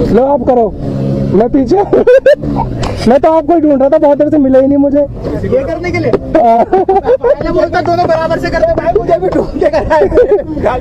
लो आप करो, मैं पीछे मैं तो आपको ही ढूंढ रहा था, बहुत देर से मिला ही नहीं मुझे ये करने के लिए। पहले बोलता दोनों बराबर से करते भाई, मुझे भी ढूंढ के कराए।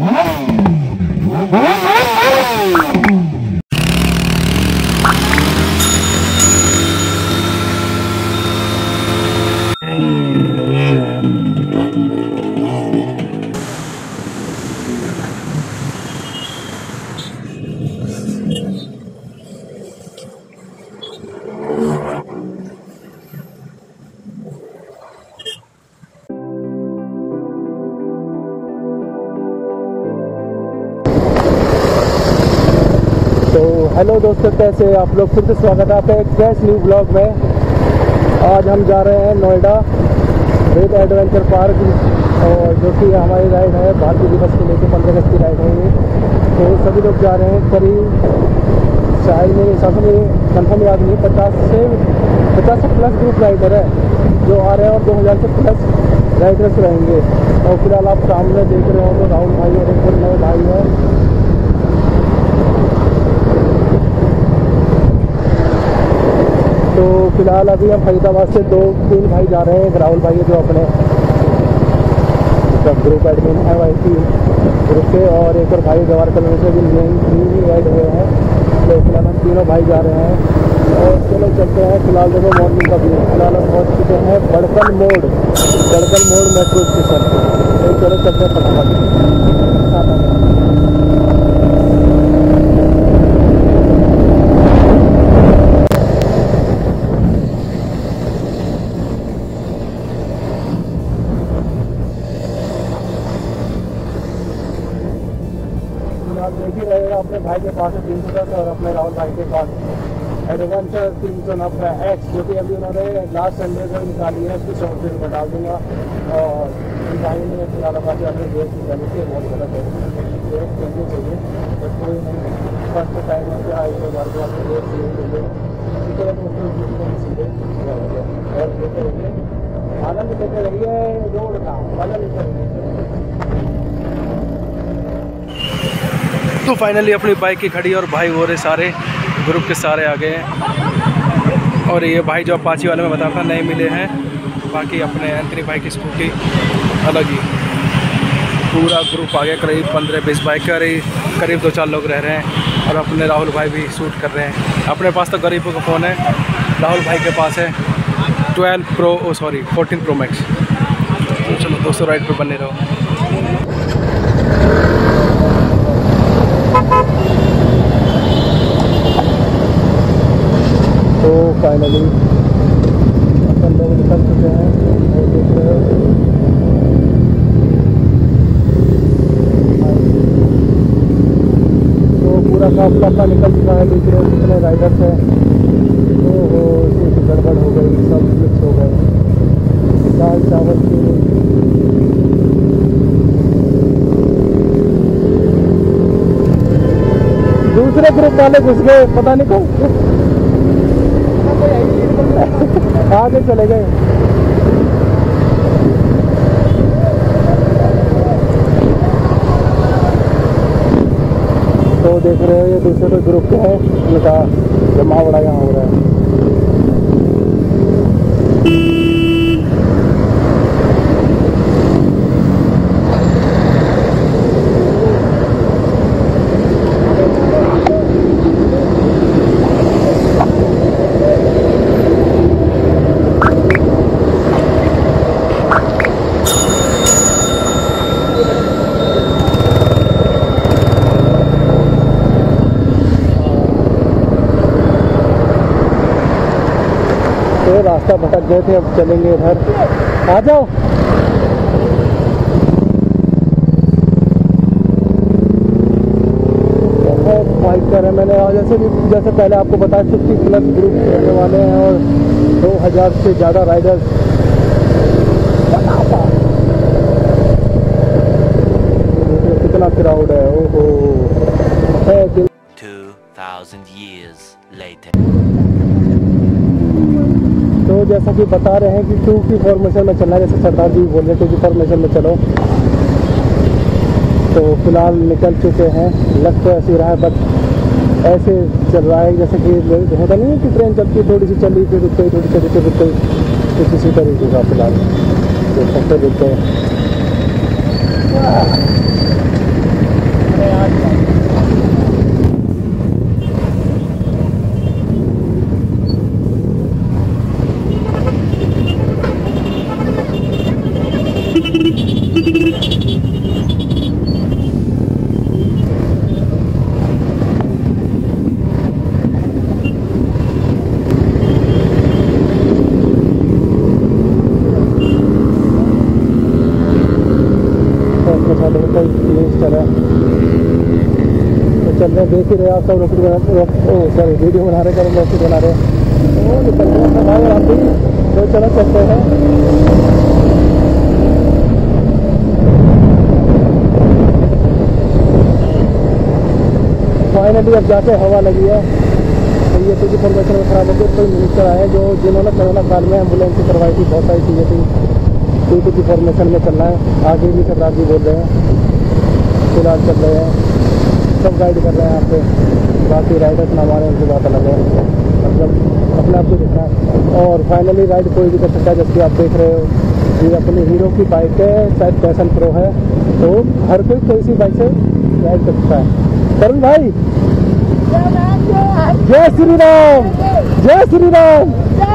हेलो दोस्तों, कैसे आप लोग? फिर से स्वागत है आपका एक फ्रेश न्यू ब्लॉग में। आज हम जा रहे हैं नोएडा वेद एडवेंचर पार्क, और जो कि हमारी राइड है भारतीय दिवस को लेकर 15 अगस्त की राइड है ये। तो सभी लोग जा रहे हैं, करीब शायद मेरे हिसाब से कंफर्म याद नहीं, 50 से प्लस ग्रुप राइडर है जो आ रहे हैं और 2000 से प्लस राइडर्स रहेंगे। और फिलहाल आप सामने देख रहे हो तो राहुल भाई और एक नए भाई हैं। तो फिलहाल अभी हम फरीदाबाद से 2-3 भाई जा रहे हैं। एक राहुल भाई है जो अपने ग्रुप एडमिन है वाईटी ग्रुप के, और एक और भाई जवाहर कॉलोनी से भी न्यू ऐड हुए हैं। तो फिलहाल हम तीनों भाई जा रहे हैं और चलो चलते हैं। फिलहाल देखो मॉर्निंग का व्यू, फिलहाल हम पहुँच चुके हैं बड़कल मोड़ मेट्रो स्टेशन। तो चलो चलते हैं फटाफट। देख ही रहेगा अपने भाई के पास है 310 और अपने राहुल भाई के पास एडवेंचर 390 एक्स, जो कि अभी उन्होंने लास्ट संडे को निकाली है। उसकी सॉफ्टवेयर में डाल दूँगा। और भाई ने फिलहाल अपने अपने देश की गलती बहुत गलत है, देश चलनी चाहिए बट कोई नहीं। फर्स्ट टाइम है कि आई बार को अपने देश चाहिए और लेते रहिए, आनंद लेते रहिए, रोड का आनंद लेते रहिए। तो फाइनली अपनी बाइक की खड़ी और भाई वो रहे सारे ग्रुप के सारे आ गए हैं। और ये भाई जो अपाची वाले में बताता नहीं मिले हैं, बाकी अपने एंथनी भाई की स्कूटी अलग ही। पूरा ग्रुप आ गया, करीब 15-20 बाइक का करीब 2-4 लोग रह रहे हैं। और अपने राहुल भाई भी शूट कर रहे हैं। अपने पास तो गरीबों का फ़ोन है, राहुल भाई के पास है 14 Pro Max। तो चलो दोस्तों राइड पर बने रहो। तो फाइनली अपन लोग निकल चुके हैं और देख रहे हो तो पूरा काफला निकल चुका है। देख रहे हो कितने राइडर्स हैं। तो कुछ गड़बड़ हो गई, सब मिक्स हो गए। दाल चावल की दूसरे ग्रुप वाले घुस गए, पता नहीं कौन आगे चले गए। तो देख रहे हो ये दूसरे ग्रुप के हैं, उनका जमा बड़ा यहाँ हो रहा है। रास्ता भटक गए थे, अब चलेंगे इधर। आ जाओ। बाइकर है मैंने, और जैसे पहले आपको बताया 50 प्लस ग्रुप रहने वाले हैं और 2000 से ज़्यादा राइडर्स। कितना क्राउड है, ओहो। 2000 years later। तो जैसा कि बता रहे हैं कि 2 की फॉर्मेशन में चलना है, जैसे सरदार जी बोल रहे 2 की फॉर्मेशन में चलो। तो फिलहाल निकल चुके हैं, लग तो ऐसी रहा है बट ऐसे चल रहा है जैसे कि होता नहीं है कि ट्रेन चलती है, थोड़ी सी चली फिर रुक गई, थोड़ी चली फिर रुक गई, कुछ इसी तरीके का फिलहाल देख सकते देखते हैं। तो चल रहे देख ही रहे आप सब, सॉरी वीडियो बना रहे, करें रोकेट बना रहे, तो निकल रहे भाई हम भी, तो चलो चलते हैं। फाइनली अब जाके हवा लगी है, तो ये तो इन्फॉर्मेशन में खराब हो गई। कोई मिनिस्टर आए जो जिन्होंने कोरोना काल में एम्बुलेंस करवाई थी, बहुत सारी चीज़ें थी, तो की फॉर्मेशन में चलना है। आगे भी सरदार जी बोल रहे हैं, फिलहाल चल रहे हैं, सब गाइड कर रहे हैं यहाँ पे। बाकी राइडर्स ना हमारे, उनकी बात अलग है, मतलब अपने आप को दिखना है। और फाइनली राइड कोई भी कर सकता है, जैसे आप देख रहे हो ये अपनी हीरो की बाइक है, शायद पैशन प्रो है, तो हर कोई सी बाइक से राइड कर सकता है। तरुण भाई जय श्री राम, जय श्री राम।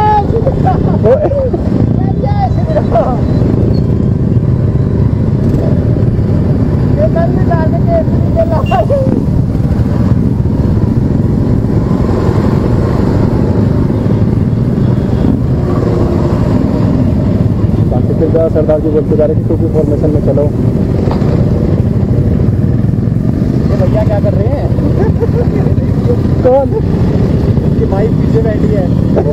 बाकी फिर सरदार जी बोलते जा रहे कि 2 फॉर्मेशन में चलो। ये भैया क्या कर रहे हैं? कौन? कि भाई पीछे बैठी है।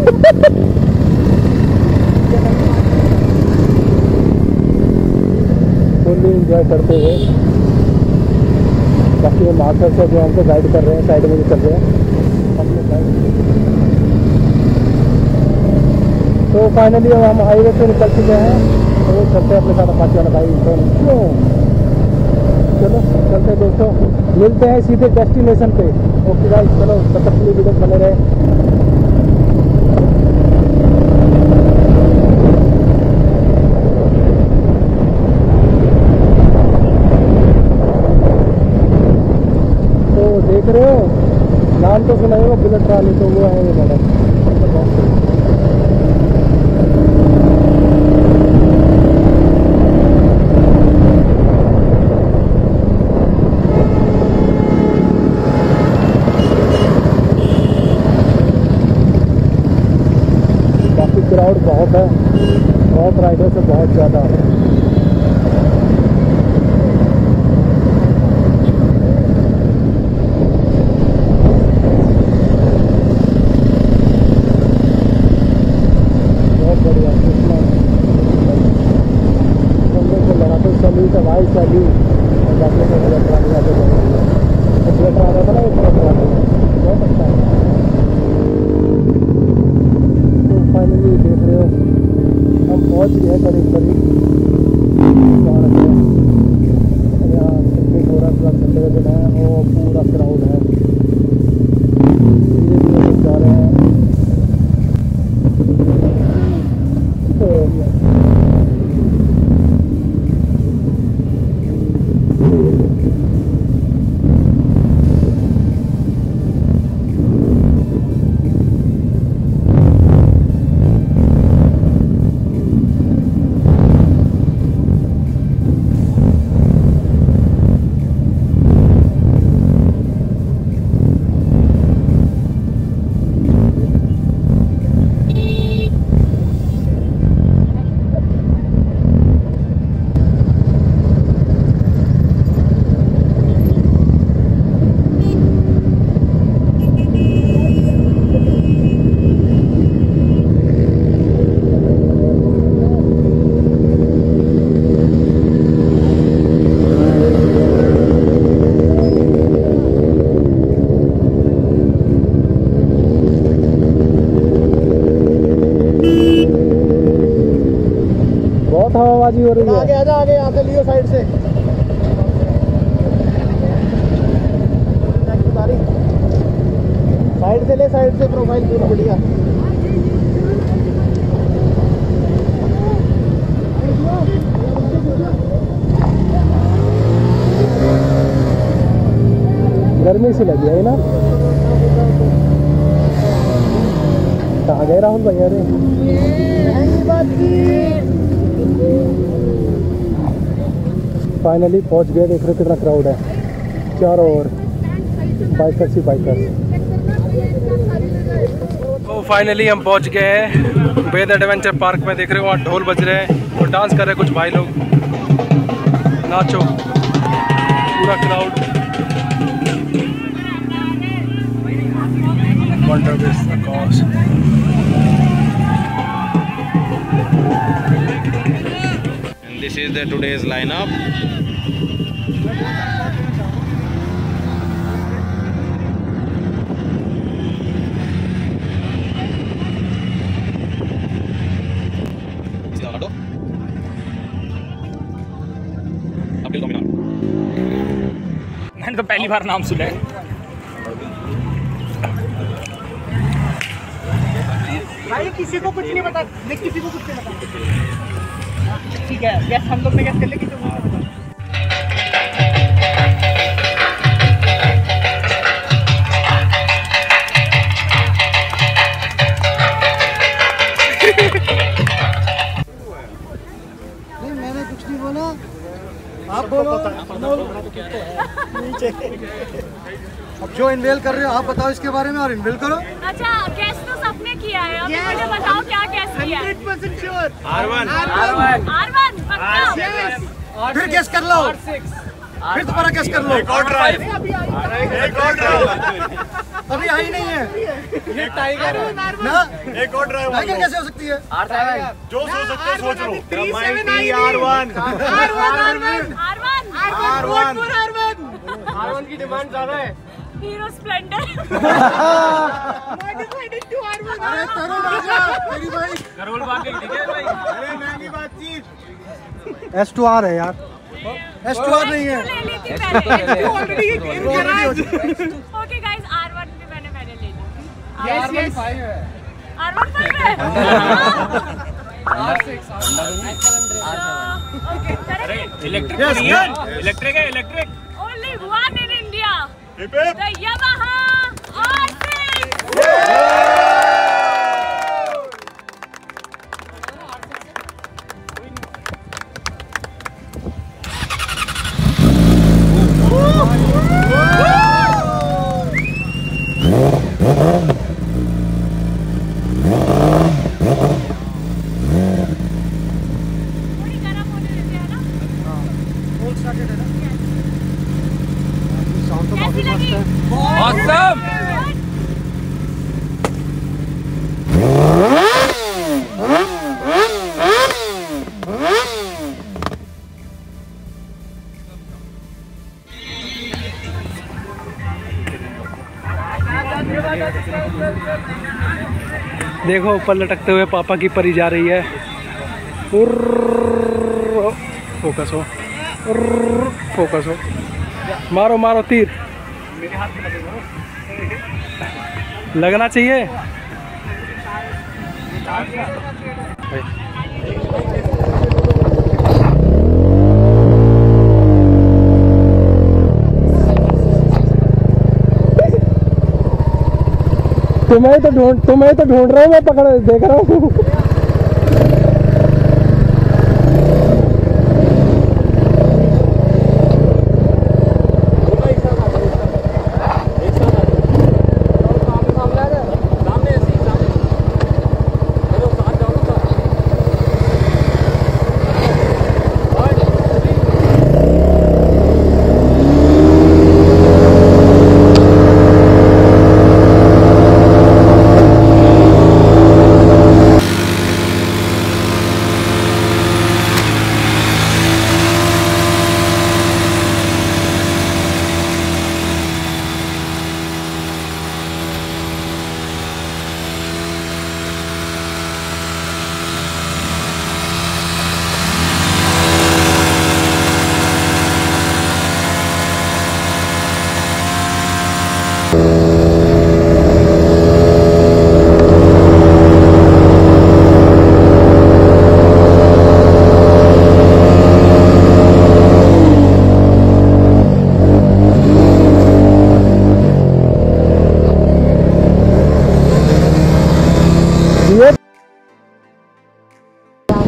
फुल्ली इंजॉय करते हुए। बाकी वो मास्टर से जो हमको गाइड कर रहे हैं, साइड में भी चल रहे हैं अपने साइड। तो फाइनली हम हाईवे पे निकल चुके हैं, तो चलते हैं अपने साथ अपाचे वाला भाई। क्यों चलो चलते हैं दोस्तों, मिलते हैं सीधे डेस्टिनेशन पे। ओके गाइस, चलो तब तक वीडियो बने रहे। देख रहे हो, नाम तो सुना होगा बुलेट ट्राली, तो वो है ये मॉडल। बाकी क्राउड बहुत है, बहुत राइडर्स है, बहुत ज़्यादा। भाई चली जाते थे बुलेट ट्राली आते थे, बुलेट आ रहा था ना, एक बुलेट ट्राली बहुत अच्छा है। तो फाइनली देख रहे हो हम पहुंच गए करीब यहाँ पिकनिक हो रहा है, प्लस संडे का दिन है, वो पूरा क्राउड है। धीरे धीरे जा रहे हैं। बहुत हवाबाजी हो रही है। आगे आजा, आगे यहाँ से लियो साइड से। साइड से ले, साइड से प्रोफाइल पूरा बढ़िया। गर्मी सी लगी है ना। कहाँ गए राहुल भैया रे? फाइनली पहुंच गए। देख रहे कितना क्राउड है चारों ओर, बाइकर्स ही बाइकर्स। तो फाइनली हम पहुंच गए हैं वेद एडवेंचर पार्क में। देख रहे हो वहाँ ढोल बज रहे हैं और डांस कर रहे हैं कुछ भाई लोग। नाचो, पूरा crowd. Wonder is the cause. And this is the today's lineup. मैंने तो पहली बार नाम सुना है। भाई किसी को कुछ नहीं पता, किसी को कुछ नहीं पता। ठीक है, गैस हम लोग ने गैस कर ले, किसी को नहीं पता। नहीं मैंने कुछ नहीं बोला, आप बोलो। नीचे अब जो इन्वेल कर रहे हो आप बताओ इसके बारे में और इन्वेल करो। अच्छा, गैस तो सबने किया है, अब मुझे बताओ क्या गैस किया है? 100% श्योर। R1 पक्का। फिर गैस कर लो, फिर दोबारा गैस कर लो। एक और ट्राई। अभी आई नहीं है ये टाइगर ना। एक और ट्राई। टाइगर कैसे हो सकती है? जो सोच सकते हैं सोच लो। R1 की डिमांड ज्यादा है। Hero Splendor. अरे तरुण राजा तेरी भाई करोल बात ठीक है भाई। अरे महंगी बातचीत। S2R है यार, S2R नहीं है। ले ली थी पहले। ऑलरेडी ये गेम कर रहा है। ओके गाइस, R1 भी मैंने पहले ले ली। R1 5 है। R1 5 है। Okay, correct. इलेक्ट्रिक है electric. Only one in India. The Yamaha R6. थोड़ी गर्म होने देते हैं ना। कैसी लगी? Awesome! देखो ऊपर लटकते हुए पापा की परी जा रही है। फोकस हो, फोकस हो, मारो मारो तीर। लगना चाहिए। तुम्हें तो ढूंढ रहा हूँ, मैं पकड़ देख रहा हूँ।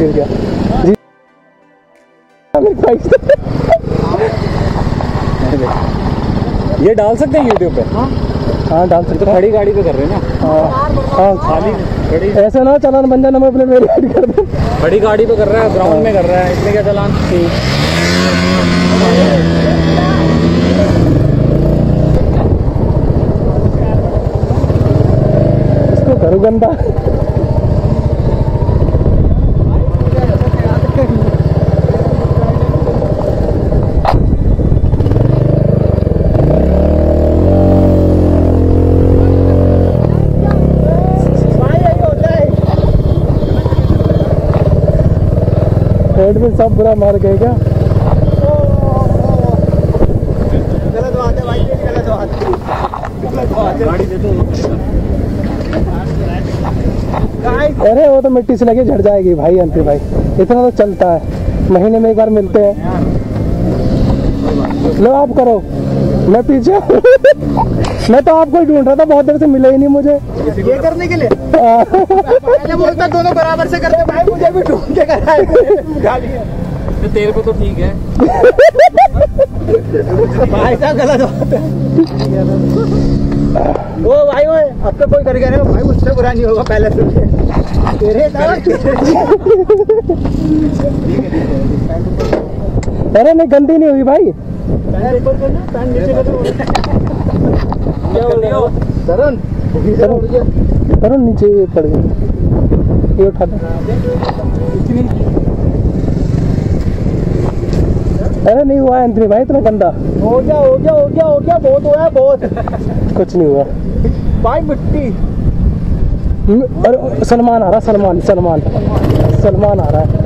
गिर गया जी। ये डाल सकते हैं यूट्यूब पे? हाँ डाल सकते। तो खड़ी गाड़ी पे कर रहे हैं ना? हाँ खाली खड़ी ऐसे ना चालान बन जाए नंबर प्लेट वेरीफाइड कर दे। खड़ी गाड़ी पे कर रहा है, ग्राउंड में कर रहा है, इसमें क्या चालान? इसको करो गंदा। हेड में सब बुरा मार गए क्या? गलत बात है भाई, गलत बात है। गाड़ी दे दो। अरे वो तो मिट्टी से लगे झड़ जाएगी भाई अंतिम भाई, इतना तो चलता है, महीने में एक बार मिलते हैं। लो आप करो, मैं पीछे मैं तो आपको ही ढूंढ रहा था, बहुत देर से मिले ही नहीं मुझे। ये करने के लिए पहले बोलता दोनों बराबर से करते भाई, मुझे भी ढूंढ के कराए गाड़ी तो तेरे को तो ठीक है भाई साहब, गलत बात है। ओ भाई ओए, अब तो कोई कर गया भाई, मुझसे बुरा नहीं होगा पहले से तेरे अरे नहीं गंदी नहीं हुई भाई। तरुण तरुण नीचे पड़ गया, ये उठा दो। अरे नहीं हुआ अंतरी भाई इतना गंदा। हो गया हो गया हो गया हो गया, बहुत हुआ है बहुत। कुछ नहीं हुआ भाई मिट्टी। अरे सलमान आ रहा, सलमान सलमान सलमान आ रहा है।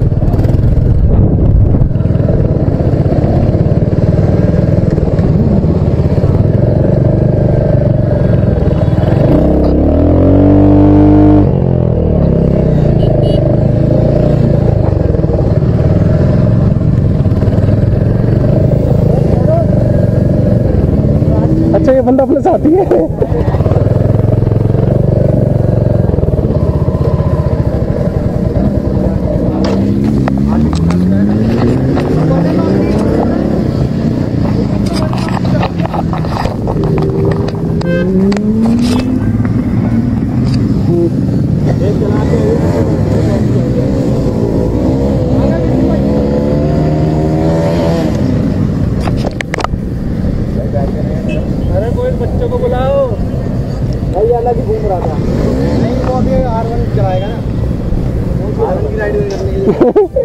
अच्छा ये बंदा अपने साथी है। अरे कोई बच्चों को बुलाओ भाई, अलग ही घूम रहा था। नहीं वो अभी R1 चलाएगा ना, R1 की राइड करने के लिए।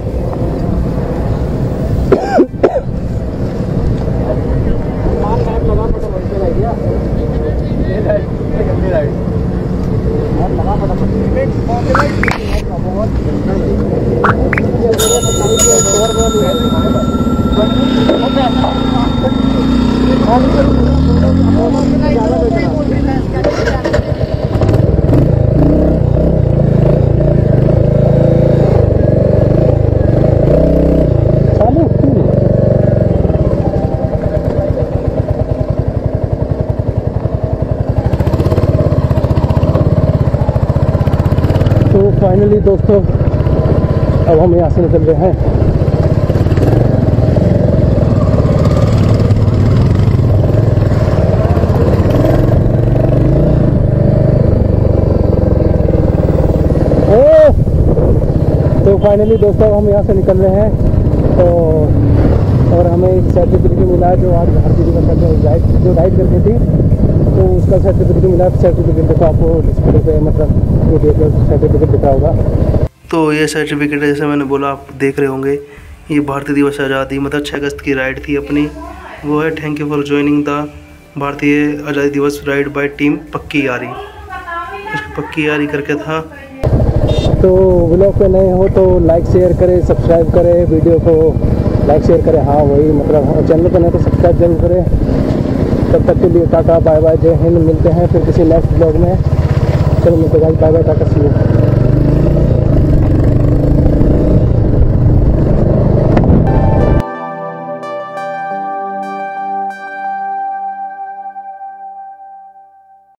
लगा फटाफट से राइड, ये गंदी राइड लगा फटाफट। तो फाइनली दोस्तों अब हम यहाँ से निकल रहे हैं। तो फाइनली दोस्तों हम यहाँ से निकल रहे हैं। तो और हमें एक सर्टिफिकेट मिला जो आज भारतीय दिवस जो राइड करनी थी, तो उसका सर्टिफिकेट मिला। सर्टिफिकेट देखो आपको डिस्प्ले पे, मतलब ये देखो सर्टिफिकेट दिखा होगा। तो ये सर्टिफिकेट जैसे मैंने बोला आप देख रहे होंगे, ये भारतीय दिवस आज़ादी मतलब 6 अगस्त की राइड थी अपनी, वो है thank you for joining the भारतीय आज़ादी दिवस राइड बाय टीम पक्की यारी। पक्की यारी करके था। तो व्लॉग पे नए हो तो लाइक शेयर करें, सब्सक्राइब करें, वीडियो को लाइक शेयर करें। हाँ वही मतलब चैनल पर नहीं तो सब्सक्राइब जरूर करें। तब तक के लिए टाटा बाय बाय, जय हिंद। मिलते हैं फिर किसी नेक्स्ट व्लॉग में। चलो मिलते हैं, bye bye, tata see you.